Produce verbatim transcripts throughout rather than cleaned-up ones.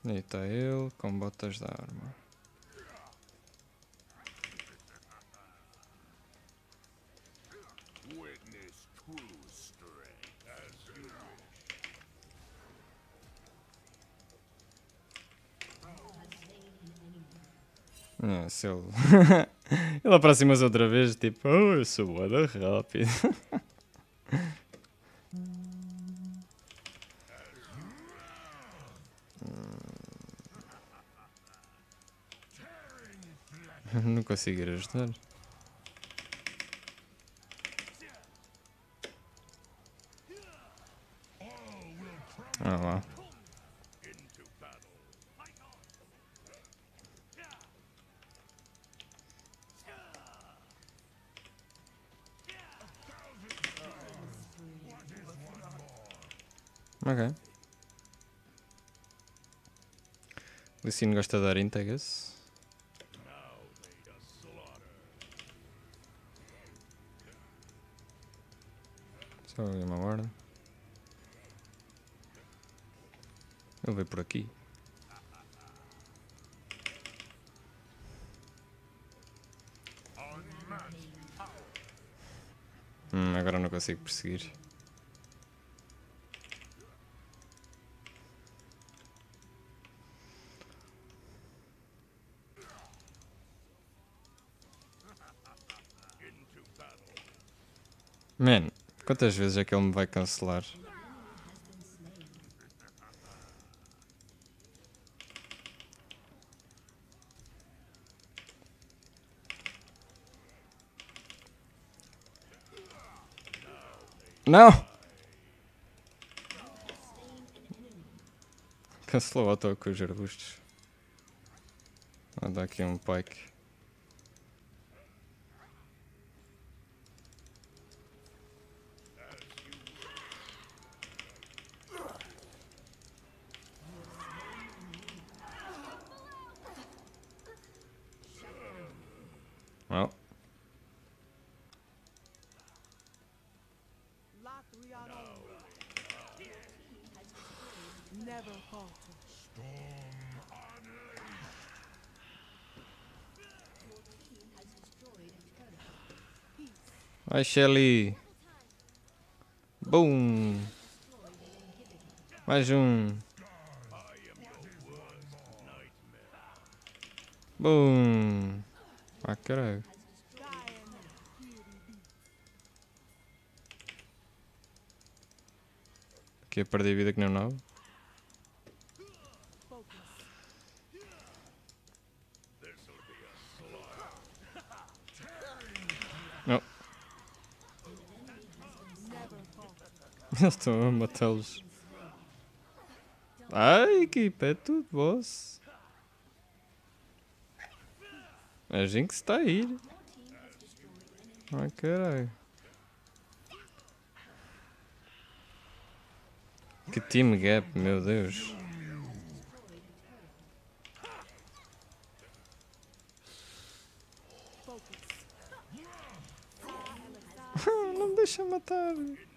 Aí está ele com botas de arma. É, se ele... ele aproxima-se outra vez, tipo, oh, eu sou boa rápido. Não consigo ir ajudar. Ah lá. Ok. O Licino gosta de dar int, I guess. Só uma guarda. Ele veio por aqui. Hum, agora não consigo perseguir. Man, quantas vezes é que ele me vai cancelar? Não! Cancelou o auto com os arbustos. Vou dar aqui um pike. Well. Vai, Shelly. Boom. Mais um. Boom. Ah, caralho. Aqui a perder vida que nem um nabo. Não. Eles estão a matá-los. Ai, equipa, é tudo, boss. A gente está a ir. Ai, caralho. Que team gap, meu Deus. Não me deixa matar.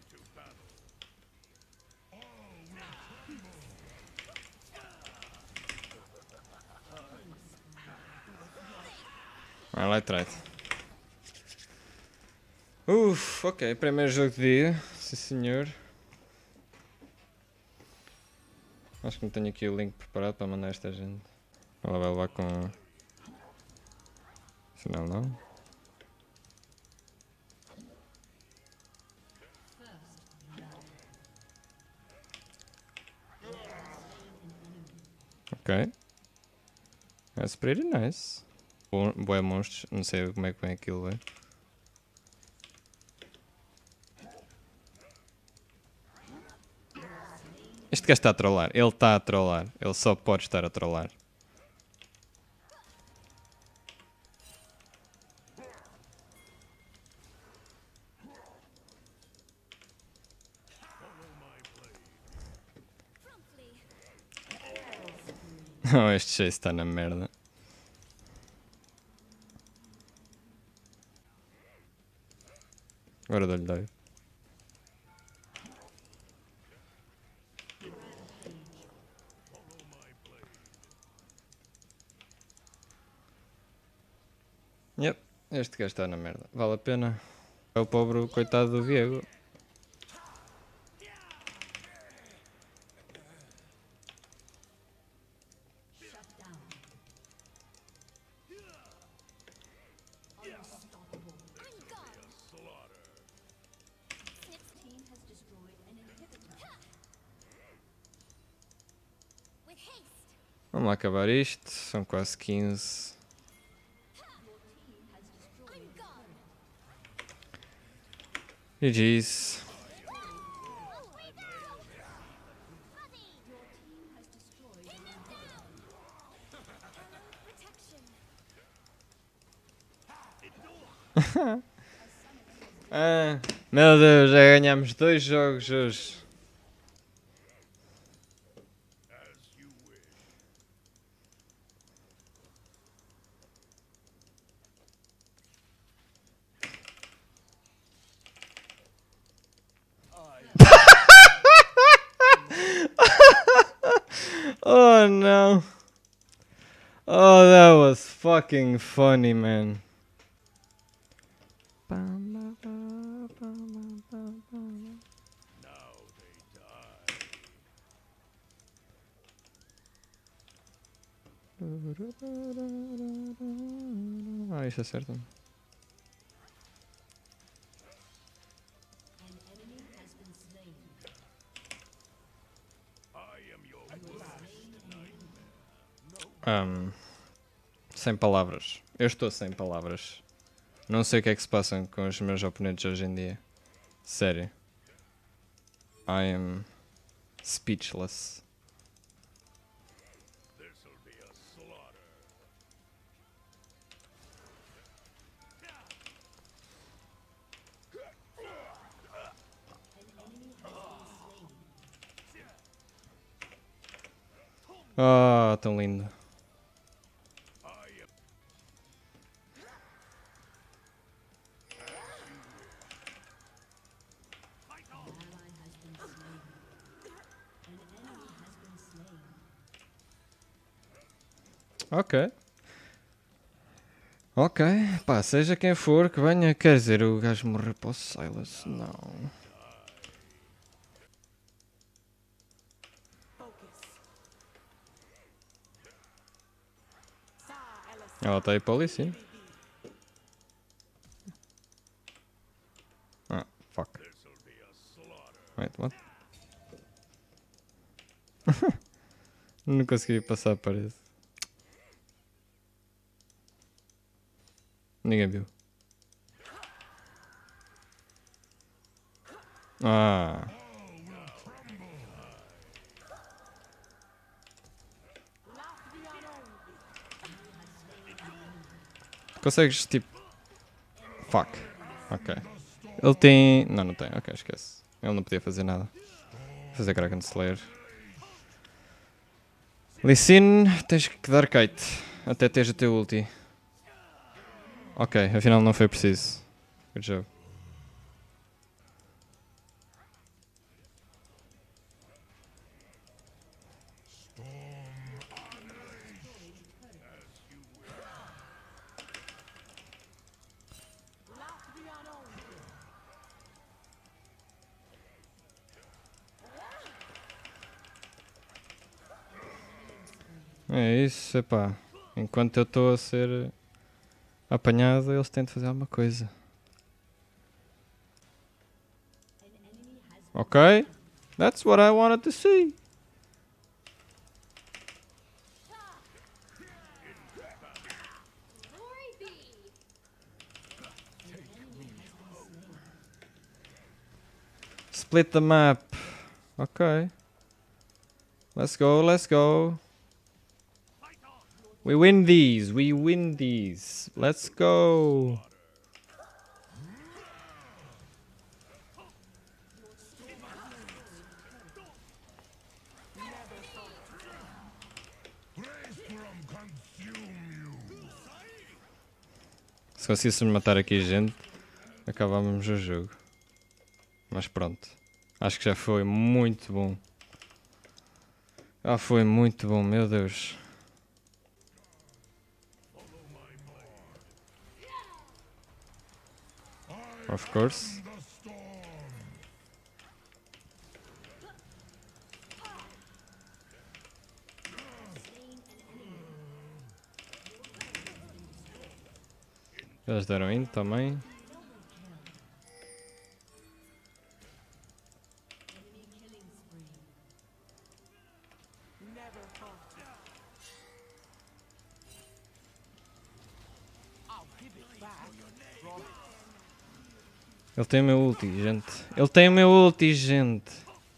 Vai lá atrás. Uff, ok, primeiro jogo de dia, sim senhor. Acho que não tenho aqui o link preparado para mandar esta gente. Ela vai levar com... Afinal não. Ok. That's pretty nice. Boé monstros, não sei como é que vem aquilo, é. Este gajo está a trollar, ele está a trollar, ele só pode estar a trollar. Oh, este Chase está na merda. Agora dou-lhe dói. Este gajo está na merda. Vale a pena. É o pobre coitado do Diego. Vamos lá acabar isto. São quase quinze. G G's. Ah, meu Deus, já ganhamos dois jogos hoje. Oh no. Oh, that was fucking funny, man. Ah, isso acerta-me. Um, sem palavras. Eu estou sem palavras. Não sei o que é que se passa com os meus oponentes hoje em dia. Sério. I am speechless. Ah, tão lindo. Ok. Ok, pá, seja quem for que venha, quer dizer, o gajo morreu para o Silas, não. Ela está aí para ali, sim. Ah, fuck. Wait, what? Não consegui passar a parede. Ninguém viu. Ah. Consegues, tipo... Fuck. Ok. Ele tem... Não, não tem. Ok, esquece. Ele não podia fazer nada. Fazer Kraken Slayer. Lee Sin, tens que dar kite. Até teres o teu ulti. Ok, afinal não foi preciso. Good job. É isso, epá. Enquanto eu estou a ser apanhado, eles têm de fazer alguma coisa. Ok? That's what I wanted to see. Split the map. Ok. Let's go, let's go. We win these, we win these. Let's go. Se conseguíssemos matar aqui gente, acabávamos o jogo. Mas pronto. Acho que já foi muito bom. Ah, foi muito bom, meu Deus. Of course. Eles deram in também. Ele tem o meu ulti, gente. Ele tem o meu ulti, gente.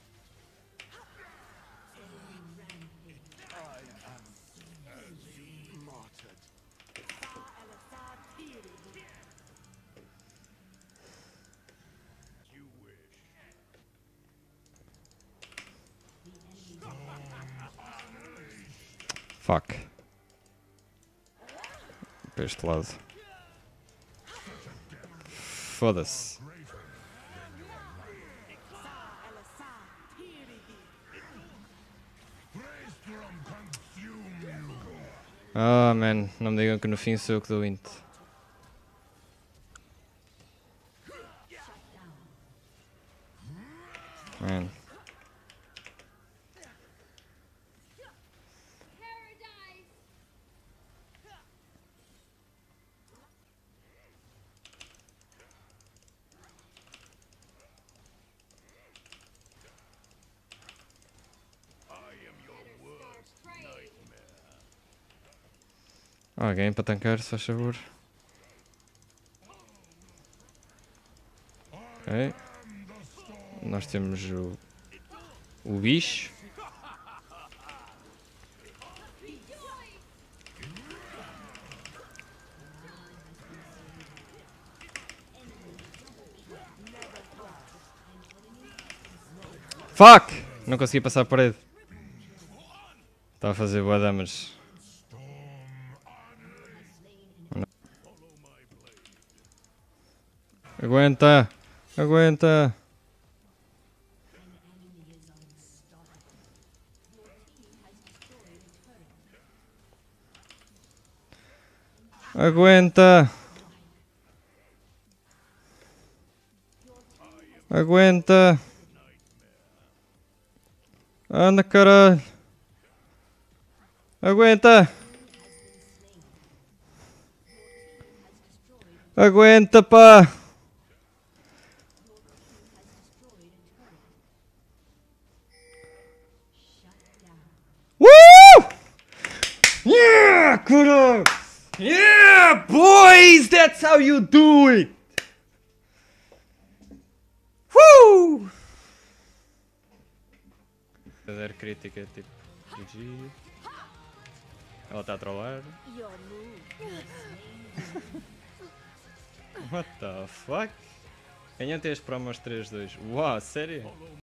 Fuck. Para este lado. Foda-se. Ah, oh, man. Não me digam que no fim sou eu que dou int. Man. Alguém para tancar, se faz favor. Ok. Nós temos o, o bicho. Fuck! Não consegui passar a parede. Estava a fazer boa damage. Aguenta! Aguenta! Aguenta! Aguenta! Anda, caralho! Aguenta! Aguenta, pá! Woo! Yeah, caralho! Yeah, boys! That's how you do it! Woo! Fazer crítica tipo G G. Ela está a trollar. What the fuck? Ganhei até as promos três dois. Uau, sério?